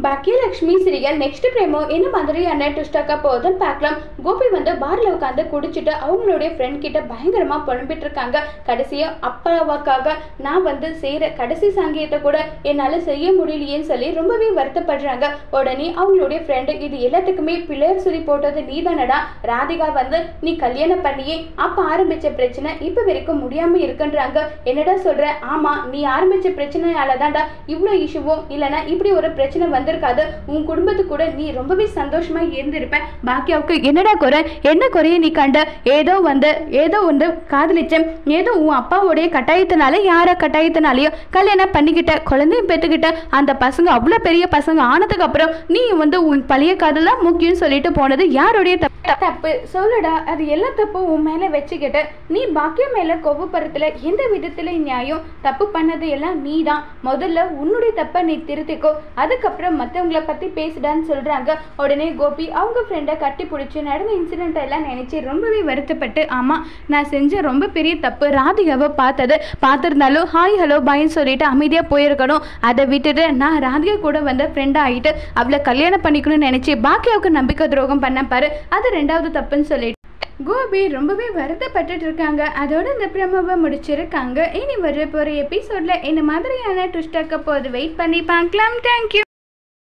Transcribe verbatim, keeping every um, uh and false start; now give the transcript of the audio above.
Baakiyalakshmi serial next பிரேமோ என்ன மாதிரியான ட்விஸ்டாக்கா போகுதுன்னு பார்க்கலாம். கோபி வந்து பார்ல உட்காந்து குடிச்சிட்டு அவங்களுடைய ஃப்ரெண்ட் கிட்ட பயங்கரமா புலம்பிட்டு இருக்காங்க. கடைசியா அப்பாவுக்காக நான் வந்து செய்யற கடைசி சாங்கியத்தை கூட என்னால செய்ய முடியலையேன்னு சொல்லி ரொம்பவே வருத்தப்படுறாங்க. உடனே அவங்களுடைய ஃப்ரெண்டு இது எல்லாத்துக்குமே பிள்ளையர் சொல்லி போட்டது நீ தானடா, ராதிகா வந்து நீ கல்யாணம் பண்ணியே அப்ப ஆரம்பிச்ச பிரச்சனை இப்ப வரைக்கும் முடியாம இருக்குன்றாங்க. என்னடா சொல்ற? ஆமா, நீ ஆரம்பிச்ச பிரச்சனையால தான்டா இவ்வளவு இஷ்யூவும் இல்லைன்னா இப்படி ஒரு பிரச்சனை வந்திருக்காது. உன் குடும்பத்து கூட நீ ரொம்பவே சந்தோஷமா இருந்திருப்ப. பாக்கியாவுக்கு என்னடா குறை? என்ன குறைய நீ கண்ட? ஏதோ வந்து ஏதோ வந்து காதலிச்சேன், ஏதோ உன் அப்பாவுடைய கட்டாயத்தினால யார கட்டாயத்தினாலேயோ கல்யாணம் பண்ணிக்கிட்ட, குழந்தையும் பெற்றுக்கிட்ட. அந்த பசங்க அவ்வளோ பெரிய பசங்க ஆனதுக்கு அப்புறம் நீ வந்து உன் பழைய காதலாம் முக்கியம் சொல்லிட்டு போனது யாருடைய தப்பு? சொல்லுடா, அது எல்லா தப்பும் உன் மேல வச்சுக்கிட்ட நீ பாக்கியம் மேல கோபப்படுறதுல எந்த விதத்துல நியாயம்? தப்பு பண்ணது எல்லாம் நீ தான். முதல்ல உன்னுடைய தப்பை நீ திருத்திக்கோ, அதுக்கப்புறம் மற்றவங்களை பற்றி பேசுடான்னு சொல்கிறாங்க. உடனே கோபி அவங்க ஃப்ரெண்டை கட்டி பிடிச்சி நடந்த இன்சிடென்ட் எல்லாம் நினச்சி ரொம்பவே வருத்தப்பட்டு, ஆமாம் நான் செஞ்ச ரொம்ப பெரிய தப்பு, ராதிகாவை பார்த்தது பார்த்துருந்தாலும் ஹாய் ஹலோ பாய்ன்னு சொல்லிட்டு அமைதியாக போயிருக்கணும். அதை விட்டுட்டு நான் ராதிகா கூட வந்து ஃப்ரெண்டாக ஆகிட்டு அவளை கல்யாணம் பண்ணிக்கணும்னு நினச்சி பாக்கியாவுக்கு நம்பிக்கை துரோகம் பண்ண பாரு, அது ரெண்டாவது தப்புன்னு சொல்லிட்டு கோபி ரொம்பவே வருத்தப்பட்டு இருக்காங்க. அதோட இந்த பிரமவை முடிச்சிருக்காங்க. இனி வர போகிற எபிசோட்ல இந்த மாதிரியான ட்விஸ்டாக்க போது வெயிட் பண்ணி பார்க்கலாம். தேங்க்யூ.